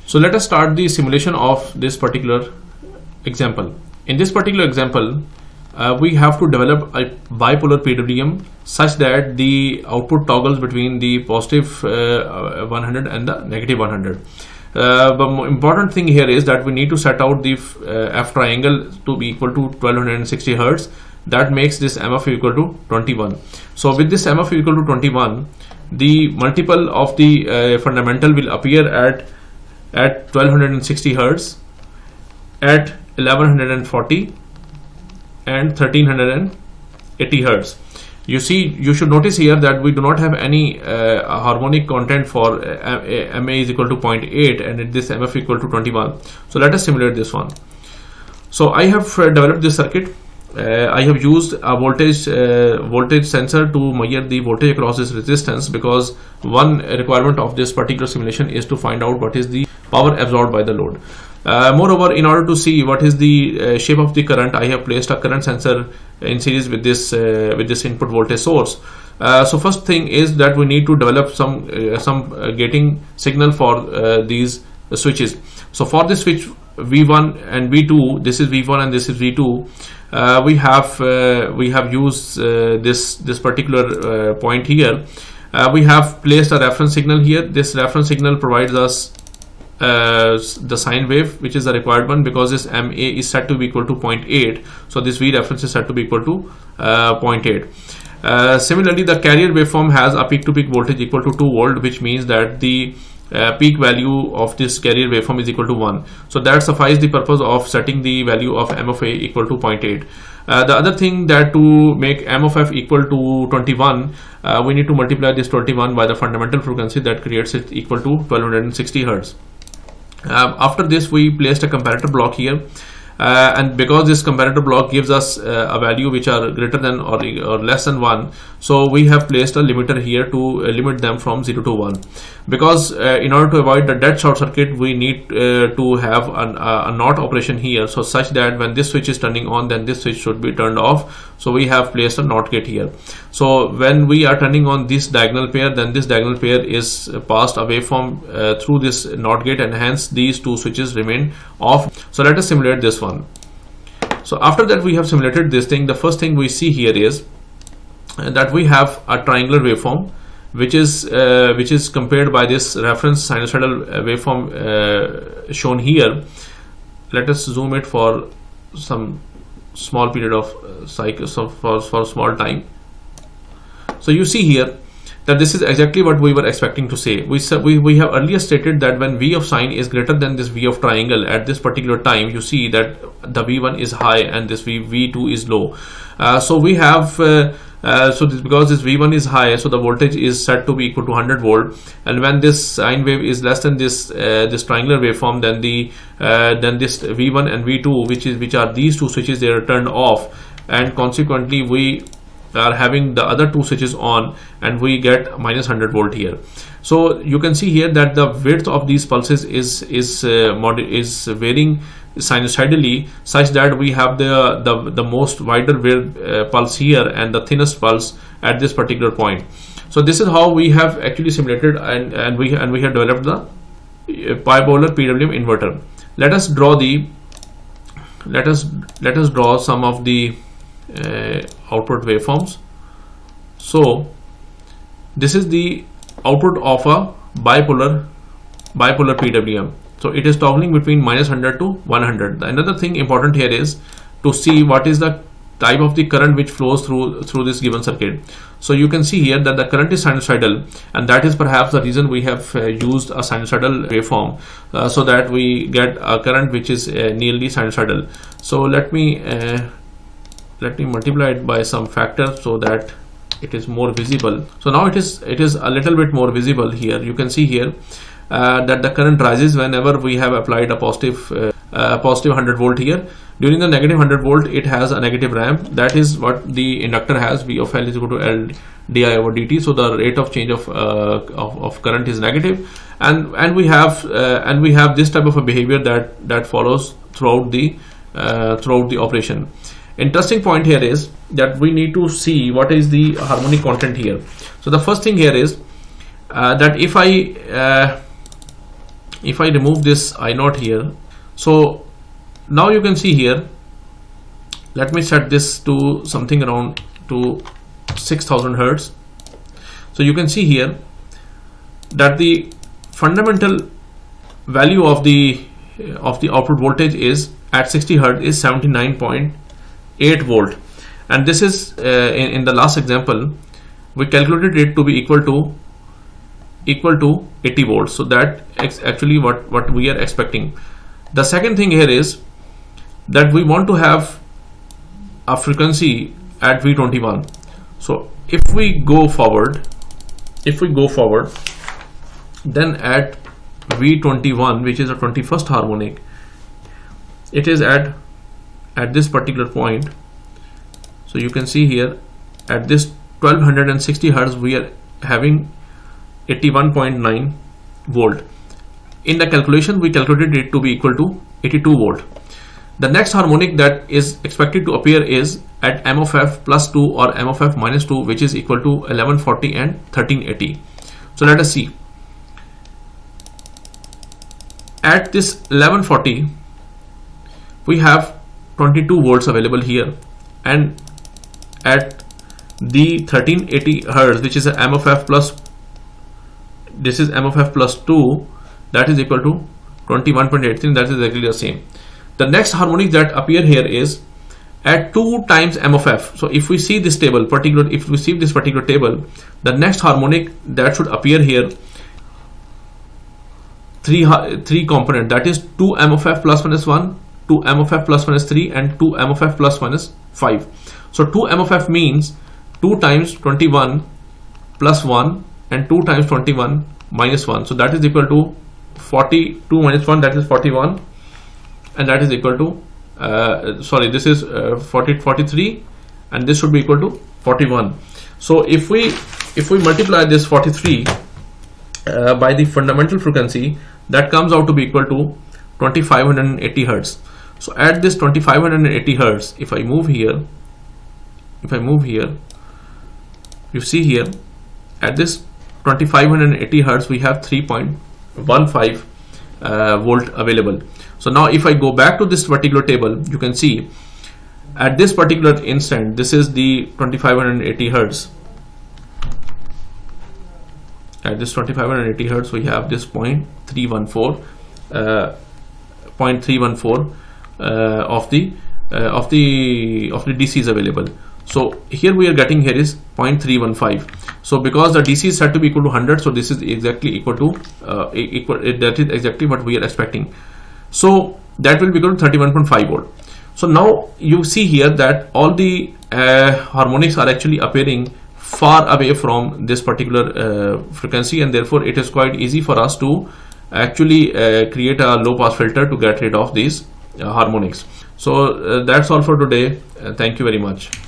So let us start the simulation of this particular example. In this particular example, we have to develop a bipolar PWM such that the output toggles between the positive 100 and the negative 100. The important thing here is that we need to set out the F triangle to be equal to 1260 Hertz. That makes this MF equal to 21. So with this MF equal to 21, the multiple of the fundamental will appear at 1260 Hertz, at 1140 and 1380 Hertz. You see, you should notice here that we do not have any harmonic content for MA is equal to 0.8 and this MF equal to 21. So let us simulate this one. So I have developed this circuit. I have used a voltage sensor to measure the voltage across this resistance, because one requirement of this particular simulation is to find out what is the power absorbed by the load. Moreover, in order to see what is the shape of the current, I have placed a current sensor in series with this input voltage source. So first thing is that we need to develop some gating signal for these switches. So for this switch V1 and V2, this is V1 and this is V2. We have used this particular point here. We have placed a reference signal here. This reference signal provides us the sine wave, which is the required one, because this MA is set to be equal to 0.8. So this V reference is set to be equal to 0.8. Similarly, the carrier waveform has a peak-to-peak voltage equal to 2 volt, which means that the peak value of this carrier waveform is equal to 1. So that suffices the purpose of setting the value of M of A equal to 0.8. The other thing, that to make M of F equal to 21, we need to multiply this 21 by the fundamental frequency that creates it equal to 1260 Hertz. After this, we placed a comparator block here, and because this comparator block gives us a value which are greater than or less than 1, so we have placed a limiter here to limit them from 0 to 1. Because in order to avoid the dead short circuit, we need to have a NOT operation here, so such that when this switch is turning on, then this switch should be turned off. So we have placed a NOT gate here. So when we are turning on this diagonal pair, then this diagonal pair is passed away from through this NOT gate, and hence these two switches remain off. So let us simulate this one. So after that we have simulated this thing, the first thing we see here is that we have a triangular waveform, which is compared by this reference sinusoidal waveform shown here. Let us zoom it for some small period of cycle, so for small time. So you see here that this is exactly what we were expecting to say. We have earlier stated that when V of sine is greater than this V of triangle at this particular time, you see that the V1 is high and this V2 is low. So we have because this V1 is high, so the voltage is set to be equal to 100 volt, and when this sine wave is less than this triangular waveform, then this V1 and V2, which are these two switches, they are turned off, and consequently we are having the other two switches on, and we get minus 100 volt here. So you can see here that the width of these pulses is varying sinusoidally, such that we have the most wider width pulse here and the thinnest pulse at this particular point. So this is how we have actually simulated and we have developed the bipolar PWM inverter. Let us draw some of the output waveforms. So this is the output of a bipolar PWM. So it is toggling between minus 100 to 100. Another thing important here is to see what is the type of the current which flows through this given circuit. So you can see here that the current is sinusoidal, and that is perhaps the reason we have used a sinusoidal waveform, so that we get a current which is nearly sinusoidal. So let me multiply it by some factor so that it is more visible. So now it is a little bit more visible here. You can see here that the current rises whenever we have applied a positive 100 volt here. During the negative 100 volt, it has a negative ramp. That is what the inductor has. V of L is equal to L di over dt. So the rate of change of current is negative, and we have this type of a behavior that follows throughout the operation. Interesting point here is that we need to see what is the harmonic content here. So the first thing here is that if I if I remove this I0 here, so now you can see here, let me set this to something around to 6000 Hertz. So you can see here that the fundamental value of the output voltage is at 60 Hertz is 79.8 volt, and this is in the last example we calculated it to be equal to 80 volts. So that actually what we are expecting. The second thing here is that we want to have a frequency at V21. So if we go forward, then at V21, which is a 21st harmonic, it is at this particular point. So you can see here at this 1260 Hertz we are having 81.9 volt. In the calculation we calculated it to be equal to 82 volt. The next harmonic that is expected to appear is at M of F plus 2 or M of F minus 2, which is equal to 1140 and 1380. So let us see. At this 1140 we have 22 volts available here, and at the 1380 Hertz, which is a M of F plus, this is M of F plus 2, that is equal to 21.83. that is exactly the same. The next harmonic that appear here is at 2 times M of F. So if we see this table, if we see this particular table, the next harmonic that should appear here, three component, that is 2 M of F plus minus 1, 2 M of F plus minus 3, and 2 M of F plus minus 5. So 2 M of F means 2 times 21 plus 1 and 2 times 21 minus 1. So that is equal to 42 minus 1, that is 41, and that is equal to sorry, this is 43, and this should be equal to 41. So if we multiply this 43 by the fundamental frequency, that comes out to be equal to 2580 Hertz. So at this 2580 Hertz, if I move here, you see here at this 2580 Hertz we have 3.15 volt available. So now if I go back to this particular table, you can see at this particular instant, this is the 2580 Hertz. At this 2580 Hertz we have this 0.314 of the DC is available. So here we are getting here is 0.315. So because the DC is set to be equal to 100, so this is exactly equal to that is exactly what we are expecting. So that will be equal to 31.5 volt. So now you see here that all the harmonics are actually appearing far away from this particular frequency, and therefore it is quite easy for us to actually create a low pass filter to get rid of these harmonics. So that's all for today. Thank you very much.